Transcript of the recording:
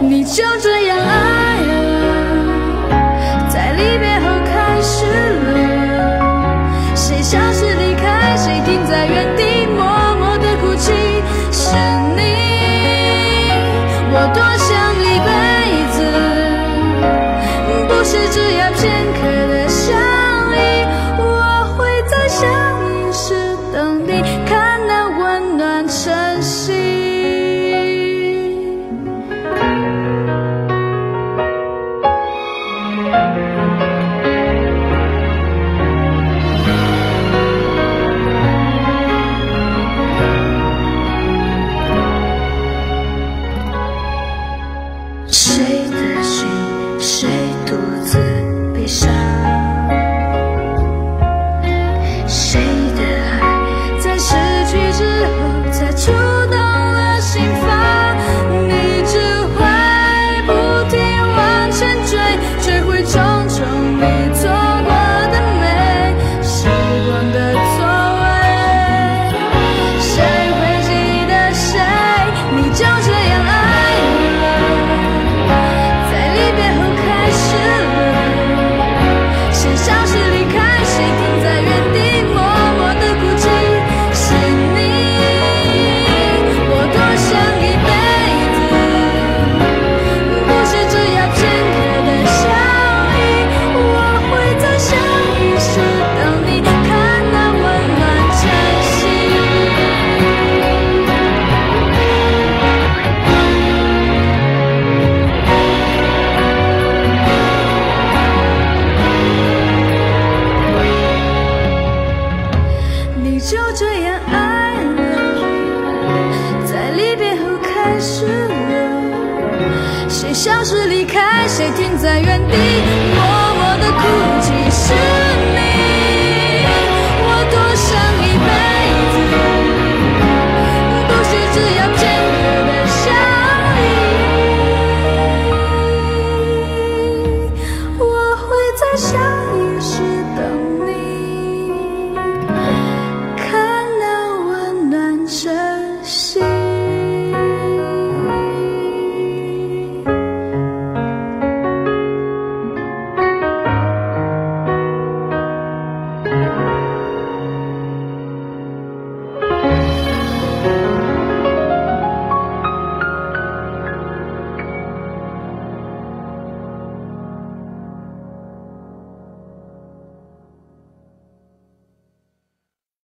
你就这样爱了，在离别后开始了，谁消失离开，谁停在原地默默的哭泣，是你，我多想一辈子，不是只要片刻的相依，我会在下一世等你，看那温暖晨曦。谁的心，谁独自悲伤？谁的爱，在失去之后才触动了心房？你只会不停往前追，追回种种你错过的美，时光的错位，谁会记得谁？你就这样爱了，在离别后开始了，谁消失离开，谁停在原地默默的哭泣，是你，我多想一辈子，不是只要片刻的相依，我会在下一世等你，看那温暖晨曦。你就这样爱了，在离别后开始了，谁消失离开，谁停在原地默默的哭泣，是你。